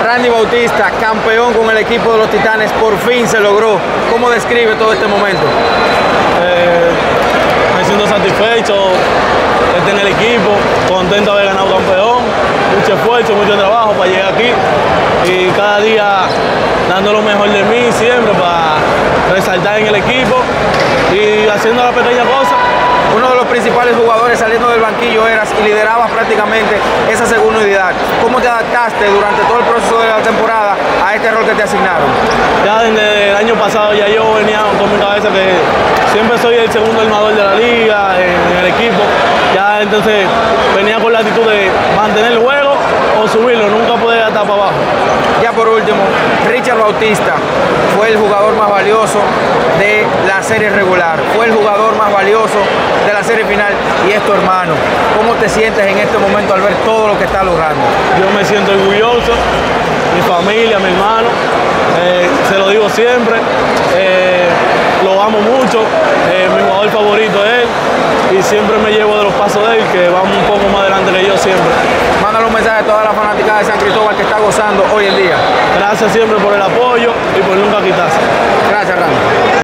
Randy Bautista, campeón con el equipo de los Titanes, por fin se logró. ¿Cómo describe todo este momento? Me siento satisfecho de estar en el equipo, contento de haber ganado campeón, mucho esfuerzo, mucho trabajo para llegar aquí y cada día dando lo mejor de mí siempre para resaltar en el equipo y haciendo la pequeña cosa. Uno de los principales jugadores saliendo del banquillo eras y liderabas prácticamente esa segunda unidad. ¿Cómo te adaptaste durante todo el proceso de la temporada a este rol que te asignaron? Ya desde el año pasado ya yo venía con mi cabeza que siempre soy el segundo armador de la liga en el equipo. Ya entonces venía con la actitud de mantener el juego o subirlo, nunca poder estar para abajo. Ya por último, Richard Bautista fue el jugador más valioso de la serie regular, fue el jugador más valioso de la serie final y es tu hermano. ¿Cómo te sientes en este momento al ver todo lo que está logrando? Yo me siento orgulloso, mi familia, mi hermano, se lo digo siempre, lo amo mucho, mi jugador favorito es él y siempre me llevo de los pasos de él, que va un poco más adelante que yo siempre. Mándale un mensaje a toda la fanática de San Cristóbal que está gozando hoy en día. Gracias siempre por el apoyo y por nunca quitarse. Gracias, Randy.